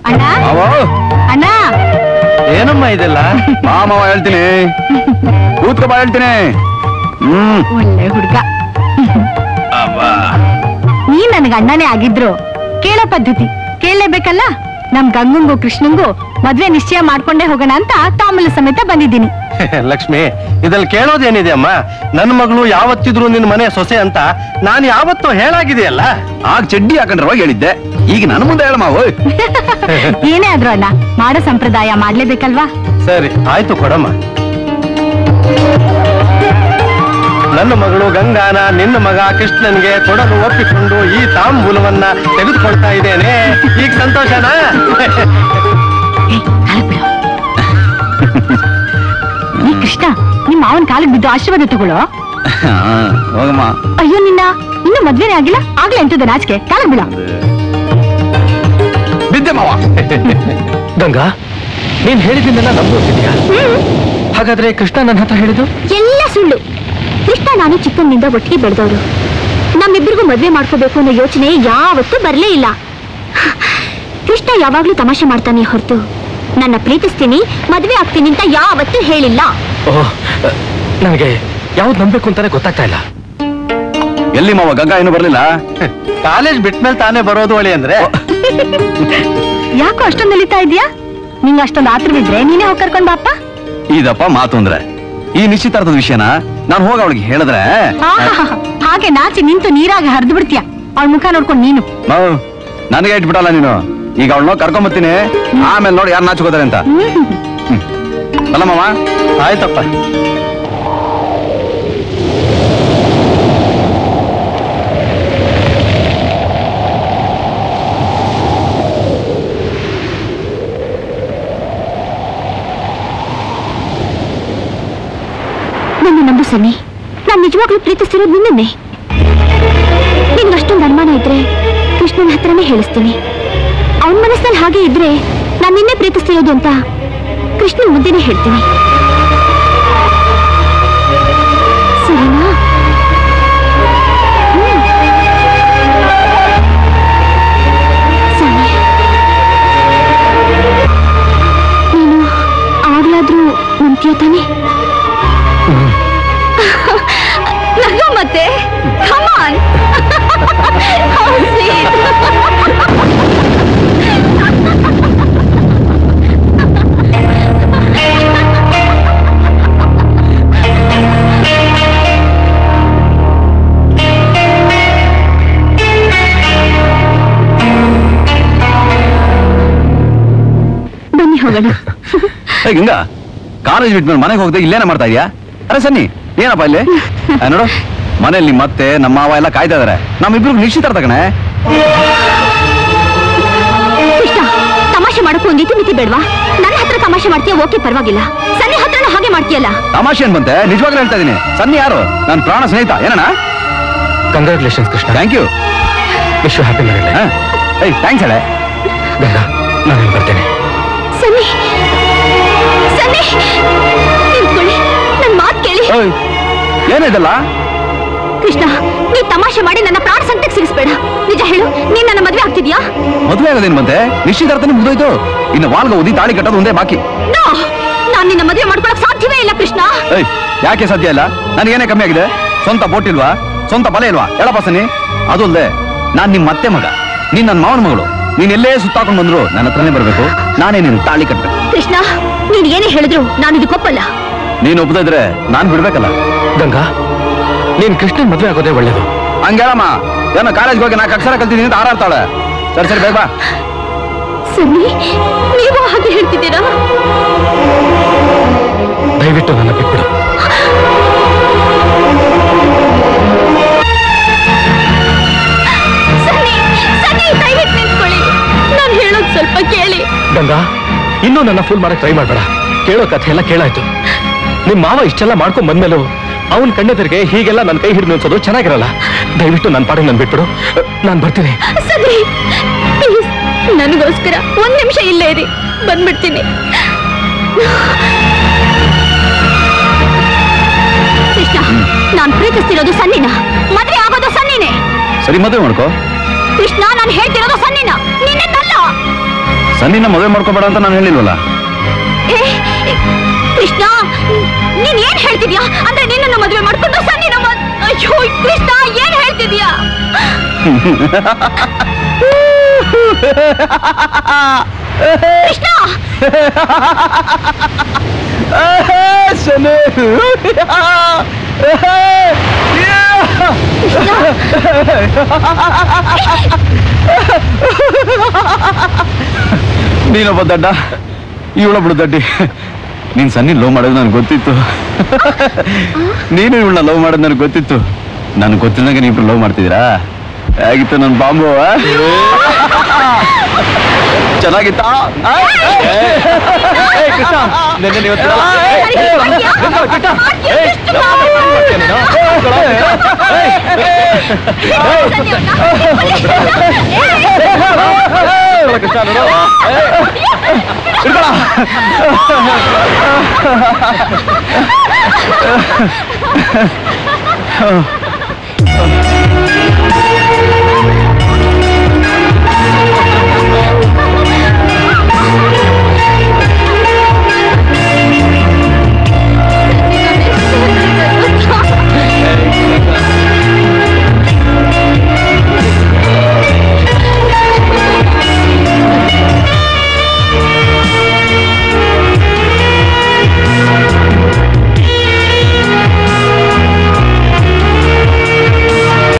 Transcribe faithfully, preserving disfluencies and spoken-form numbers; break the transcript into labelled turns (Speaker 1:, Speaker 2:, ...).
Speaker 1: ಅಣ್ಣ ಅಣ್ಣ
Speaker 2: ಏನಮ್ಮ ಇದೆಲ್ಲ? ಮಾಮ ಹೇಳ್ತೀನಿ, ಕೂತ್ಕೊ ಬಾ ಹೇಳ್ತೀನಿ. ಹ್ಮ್
Speaker 1: ಒಳ್ಳೆ ಹುಡುಗ. ನೀ ನನ್ಗ ಅಣ್ಣನೇ ಆಗಿದ್ರು ಕೇಳೋ ಪದ್ಧತಿ ಕೇಳಲೇಬೇಕಲ್ಲ. ನಮ್ ಗಂಗಂಗೂ ಕೃಷ್ಣಂಗೂ ಮದ್ವೆ ನಿಶ್ಚಯ ಮಾಡ್ಕೊಂಡೇ ಹೋಗೋಣ ಅಂತ ತಾಂಬೂಲ ಸಮೇತ ಬಂದಿದ್ದೀನಿ.
Speaker 2: ಲಕ್ಷ್ಮಿ, ಇದ್ರಲ್ಲಿ ಕೇಳೋದೇನಿದೆ ಅಮ್ಮ? ನನ್ನ ಮಗಳು ಯಾವತ್ತಿದ್ರು ನಿನ್ ಮನೆ ಸೊಸೆ ಅಂತ ನಾನು ಯಾವತ್ತೂ ಹೇಳಾಗಿದೆಯಲ್ಲ.
Speaker 3: ಆಗ ಚಡ್ಡಿ ಹಾಕೊಂಡ್ರವಾಗ ಹೇಳಿದ್ದೆ, ಈಗ ನನ್ನ ಮುಂದೆ ಹೇಳ ಮಾವು.
Speaker 1: ಏನೇ ಆದ್ರೂ ಅಣ್ಣ, ಮಾಡೋ ಸಂಪ್ರದಾಯ ಮಾಡ್ಲೇಬೇಕಲ್ವಾ?
Speaker 2: ಸರಿ ಆಯ್ತು, ಕೊಡಮ್ಮ. ನನ್ನ ಮಗಳು ಗಂಗಾನ ನಿನ್ನ ಮಗ ಕೃಷ್ಣನ್ಗೆ ಕೊಡಲು ಒಪ್ಪಿಕೊಂಡು ಈ ತಾಂಬೂಲವನ್ನ ತೆಗೆದುಕೊಳ್ತಾ ಇದ್ದೇನೆ. ಈಗ ಸಂತೋಷನಾ?
Speaker 1: ಈ ಕೃಷ್ಣ, ನಿಮ್ಮ ಮಾವನ ಕಾಲಿಗೆ ಬಿದ್ದು ಆಶೀರ್ವಾದ ತಗೊಳ್ಳೋ.
Speaker 3: ಹೋಗಮ್ಮ.
Speaker 1: ಅಯ್ಯೋ, ನಿನ್ನ ಇನ್ನು ಮದ್ವೆನೇ ಆಗಿಲ್ಲ, ಆಗ್ಲೇ ಎಂತದ ನಾಚಿಕೆ, ಕಾಲಿಗೆ ಬಿಡ.
Speaker 3: ಬಿದ್ದೆ ಮಾವ.
Speaker 2: ಗಂಗಾ, ನೀನ್ ಹೇಳಿದ್ದನ್ನೆಲ್ಲ ನಂಬೋತಿದ್ಯಾ? ಹಾಗಾದ್ರೆ ಕೃಷ್ಣ ನನ್ನ ಹತ್ರ ಹೇಳಿದ್ದು
Speaker 1: ಎಲ್ಲ ಸುಳ್ಳು. ಕೃಷ್ಣ ನಾನು ಚಿಕ್ಕಂದಿನಿಂದ ಒಟ್ಟಿಗೆ ಬೆಳೆದವರು. ನಮ್ಮಿಬ್ಬರಿಗೂ ಮದ್ವೆ ಮಾಡ್ಕೋಬೇಕು ಅನ್ನೋ ಯೋಚನೆ ಯಾವತ್ತೂ ಬರ್ಲೇ ಇಲ್ಲ. ಕೃಷ್ಣ ಯಾವಾಗ್ಲೂ ತಮಾಷೆ ಮಾಡ್ತಾನೆ ಹೊರತು ನನ್ನ ಪ್ರೀತಿಸ್ತೀನಿ ಮದ್ವೆ ಆಗ್ತೀನಿ ಅಂತ ಯಾವತ್ತೂ ಹೇಳಿಲ್ಲ.
Speaker 2: ಓಹ್, ನನಗೆ ಯಾವ್ದು ನಂಬೇಕು ಅಂತಾನೆ ಗೊತ್ತಾಗ್ತಾ ಇಲ್ಲ.
Speaker 3: ಎಲ್ಲಿ ಮಾವ ಗಂಗಾ ಇನ್ನೂ ಬರ್ಲಿಲ್ಲ?
Speaker 2: ಕಾಲೇಜ್ ಬಿಟ್ಮೇಲೆ ತಾನೇ ಬರೋದು ಒಳ್ಳೆ ಅಂದ್ರೆ.
Speaker 1: ಯಾಕೋ ಅಷ್ಟೊಂದು ನಲಿತಾ ಇದೀಯಾ? ನಿಂಗೆ ಅಷ್ಟೊಂದು ಆತ್ರವಿದ್ರೆ ನೀನೇ ಹೋಗಿ ಕರ್ಕೊಂಡ್ ಬಾಪ್ಪ.
Speaker 3: ಇದಪ್ಪ ಮಾತು ಅಂದ್ರೆ ಈ ನಿಶ್ಚಿತಾರ್ಥದ ವಿಷಯನ ನಾನು ಹೋಗ ಅವಳಿಗೆ ಹೇಳಿದ್ರೆ
Speaker 1: ಹಾಗೆ ನಾಚಿ ನಿಂತು ನೀರಾಗಿ ಹರಿದು ಬಿಡ್ತೀಯ. ಅವಳ ಮುಖ ನೋಡ್ಕೊಂಡು ನೀನು
Speaker 3: ನನಗೆ ಇಟ್ಬಿಟ್ಟಲ್ಲ ನೀನು. ಈಗ ಅವಳನ್ನ ಕರ್ಕೊಂಬತ್ತೀನಿ, ಆಮೇಲೆ ನೋಡಿ ಯಾರು ನಾಚ್ಕೋತಾರೆ ಅಂತ. ಅಲ್ಲ ಮಾವ?
Speaker 2: ಆಯ್ತಪ್ಪ.
Speaker 1: ನನ್ನ ನಂಬು ಸನ್ನಿ, ನಾನು ನಿಜವಾಗ್ಲೂ ಪ್ರೀತಿಸ್ತಿರೋದು ನಿನ್ನೆ. ನಿನ್ಗೆ ಅಷ್ಟೊಂದು ಅನುಮಾನ ಇದ್ರೆ ಕೃಷ್ಣನ ಹತ್ರನೇ ಹೇಳಿಸ್ತೀನಿ. ಅವನ ಮನಸ್ಸಲ್ಲಿ ಹಾಗೆ ಇದ್ರೆ ನಾನು ನಿನ್ನೆ ಪ್ರೀತಿಸ್ತಿರೋದು ಅಂತ ಕೃಷ್ಣನ್ ಮುಂದೆನೆ ಹೇಳ್ತೀನಿ. ಸರಿನಾ? ಸನ್ನಿ, ನೀನು ಆಗ್ಲಾದ್ರೂ ನಂಬ್ತೀಯ ತಾನೆ? ನಗು ಮತ್ತೆ. Come on. How sweet. ಬನ್ನಿ ಹೋಗೋಣ.
Speaker 3: ಗಂಗಾ, ಕಾಲೇಜ್ ಬಿಟ್ಮೇಲೆ ಮನೆಗೆ ಹೋಗದೆ ಇಲ್ಲೇನ ಮಾಡ್ತಾ ಇದೀಯಾ? ಅರೆ ಸನ್ನಿ, ಏನಪ್ಪ ಇಲ್ಲಿ ನೋಡು, ಮನೇಲಿ ಮತ್ತೆ ನಮ್ಮ ಮಾವ ಎಲ್ಲ ಕಾಯ್ತಾ ಇದಾರೆ. ನಮ್ಮಿಬ್ರು ನಿಶ್ಚಿತಾರ್ಥ ಕಣೆ.
Speaker 1: ಕೃಷ್ಣ, ತಮಾಷೆ ಮಾಡಕ್ಕೂ ಒಂದಿತ್ತು ಮಿತಿ ಬೇಡ್ವಾ? ನನ್ನ ಹತ್ರ ತಮಾಷೆ ಮಾಡ್ತೀಯ, ಓಕೆ ಪರವಾಗಿಲ್ಲ. ಸನ್ನಿ ಹತ್ರನೂ ಹಾಗೆ ಮಾಡ್ತೀಯಲ್ಲ.
Speaker 3: ತಮಾಷೆ ಏನ್ ಬಂತೆ? ನಿಜವಾಗ್ಲೂ ಹೇಳ್ತಾ ಇದೀನಿ. ಸನ್ನಿ ಯಾರು? ನನ್ನ ಪ್ರಾಣ ಸ್ನೇಹಿತ. ಏನಣ್ಣ?
Speaker 2: Congratulations Krishna.
Speaker 3: Thank you.
Speaker 2: Wish you happy marriage.
Speaker 3: ಏಯ್ ಥ್ಯಾಂಕ್ಸ್ ಹೇಳೆ.
Speaker 2: ಗಂಗಾ, ನಾನು ಬರ್ತೇನೆ.
Speaker 1: ಸನ್ನಿ, ಸನ್ನಿ ನಿಂತ್ಕೊಳ್ಳಿ, ನನ್ನ ಮಾತು ಕೇಳಿ.
Speaker 3: ಏನಿದಲ್ಲ?
Speaker 1: ಕೃಷ್ಣ, ನೀ ತಮಾಷೆ ಮಾಡಿ ನನ್ನ ಪ್ರಾಣ ಸಂಕಟಕ್ಕೆ ಸಿಗಿಸ್ಬೇಡ. ನಿಜ ಹೇಳು, ನೀನ್ ನನ್ನ ಮದ್ವೆ ಆಗ್ತಿದ್ಯಾ?
Speaker 3: ಮದುವೆ ಆಗೋದೇನು ಬಂತೆ? ನಿಶ್ಚಿತಾರ್ಥನೇ ಮುಗಿದೋಯ್ತು. ಇನ್ನು ವಾಲ್ಗ ಓದಿ ತಾಳಿ ಕಟ್ಟೋದು ಒಂದೇ ಬಾಕಿ.
Speaker 1: ನೋ, ನಾನ್ ನಿನ್ನ ಮದುವೆ ಮಾಡ್ಕೊಳಕ್ ಸಾಧ್ಯವೇ ಇಲ್ಲ ಕೃಷ್ಣ.
Speaker 3: ಏಯ್, ಯಾಕೆ ಸಾಧ್ಯ ಇಲ್ಲ? ನನಗೇನೇ ಕಮ್ಮಿ ಆಗಿದೆ? ಸ್ವಂತ ಬೋಟ್ ಇಲ್ವಾ? ಸ್ವಂತ ಬಲ ಇಲ್ವಾ? ಹೇಳಪ್ಪ ಸನ್ನಿ. ಅದು ಅಲ್ಲದೆ ನಾನ್ ನಿಮ್ ಮತ್ತೆ ಮಗ, ನೀನ್ ನನ್ನ ಮಾವನ ಮಗಳು. ನೀನ್ ಎಲ್ಲೇ ಸುತ್ತಾಕೊಂಡು ಬಂದ್ರು ನನ್ನ ಹತ್ರನೇ ಬರ್ಬೇಕು. ನಾನೇ ನೀನು ತಾಳಿ ಕಟ್ಬೇಕು.
Speaker 1: ಕೃಷ್ಣ, ನೀನ್ ಏನೇ ಹೇಳಿದ್ರು ನಾನು ಇದಕ್ಕೊಪ್ಪಲ್ಲ.
Speaker 3: ನೀನು ಒಪ್ಪದ ಇದ್ರೆ ನಾನ್ ಬಿಡ್ಬೇಕಲ್ಲ.
Speaker 2: ಗಂಗಾ, ನೀನ್ ಕೃಷ್ಣನ್ ಮದ್ವೆ ಆಗೋದೇ ಒಳ್ಳೇದು.
Speaker 3: ಹಂಗೇಳಮ್ಮ. ಏನೋ ಕಾಲೇಜ್ಗೆ ಹೋಗಿ ನಾಲ್ಕು ಅಕ್ಷರ ಕಲ್ತಿದ್ದೀನಿ ಅಂತ ಹಾರಾಡ್ತಾಳೆ. ಸರಿ ಸರಿ, ಬೇಗ ಬಾ.
Speaker 1: ಸನ್ನಿ, ನೀವು ಹಾಗೆ ಹೇಳ್ತಿದ್ದೀರಾ?
Speaker 2: ದಯವಿಟ್ಟು ನನ್ನ ಬಿಟ್ಬಿಡು.
Speaker 1: ಸನ್ನಿ, ಸನ್ನಿ ದಯವಿಟ್ಟು ನಿಂತ್ಕೊಳ್ಳಿ. ನಾನು ಹೇಳೋದು ಸ್ವಲ್ಪ ಕೇಳಿ.
Speaker 2: ಗಂಗಾ, ಇನ್ನೂ ನನ್ನ ಫುಲ್ ಮಾಡಕ್ ಟ್ರೈ ಮಾಡ್ಬೇಡ. ಕೇಳೋ ಕಥೆ ಎಲ್ಲ ಕೇಳಾಯ್ತು. ನಿಮ್ ಮಾವ ಇಷ್ಟೆಲ್ಲ ಮಾಡ್ಕೊಂಡ್ ಬಂದ್ಮೇಲೂ ಅವನ್ ಕಣ್ಣೆದರಿಗೆ ಹೀಗೆಲ್ಲ ನನ್ನ ಕೈ ಹಿಡಿದು ನಿಲ್ಸೋದು ಚೆನ್ನಾಗಿರಲ್ಲ. ದಯವಿಟ್ಟು ನನ್ನ ಪಾಡಿಗೆ ನನ್ ಬಿಟ್ಬಿಡು. ನಾನ್ ಬರ್ತೀನಿ.
Speaker 1: ಸನ್ನಿ ಪ್ಲೀಸ್, ನನಗೋಸ್ಕರ ಒಂದ್ ನಿಮಿಷ ಇಲ್ಲೇ ಇರಿ, ಬಂದ್ಬಿಡ್ತೀನಿ. ಕೃಷ್ಣ, ನಾನ್ ಪ್ರೀತಿಸ್ತಿರೋದು ಸನ್ನಿನ, ಮದ್ವೆ ಆಗೋದು ಸನ್ನಿನೇ.
Speaker 3: ಸರಿ, ಮದುವೆ ಮಾಡ್ಕೋ.
Speaker 1: ಕೃಷ್ಣ, ನಾನು ಹೇಳ್ತಿರೋದು ಸನ್ನಿನ, ನಿನ್ನೆಲ್ಲ.
Speaker 3: ಸನ್ನಿನ ಮದುವೆ ಮಾಡ್ಕೋಬೇಡ ಅಂತ ನಾನು ಹೇಳಿಲ್ವಲ್ಲ.
Speaker 1: ಏ, ಕೃಷ್ಣ ನೀನ್ ಏನ್ ಹೇಳ್ತಿದ್ಯಾ? ಅಂದ್ರೆ ನಿನ್ನನ್ನು ಮದುವೆ ಮಾಡ್ಕೊಂಡು ಸನ್ನಿನ ಮದ್- ಅಯ್ಯೋ ಕೃಷ್ಣ ಏನ್ ಹೇಳ್ತಿದ್ಯಾ? ಕೃಷ್ಣ
Speaker 3: ನೀನೊಬ್ಬ ದಡ್ಡ, ಇವಳೊಬ್ಳು ದಡ್ಡಿ. ನೀನ್ ಸನ್ನಿ ಲವ್ ಮಾಡೋದು ನನಗೆ ಗೊತ್ತಿತ್ತು. ನೀನು ಇವಳನ್ನ ಲವ್ ಮಾಡೋದು ನನಗೆ ಗೊತ್ತಿತ್ತು. ನನಗೆ ಗೊತ್ತಿಲ್ಲಂಗೆ ನೀವಿಬ್ರು ಲವ್ ಮಾಡ್ತಿದ್ದೀರಾ? ಹೇಗಿತ್ತು ನನ್ನ ಬಾಂಬು? ಚೆನ್ನಾಗಿತ್ತಾ? ಕೃಷ್ಣ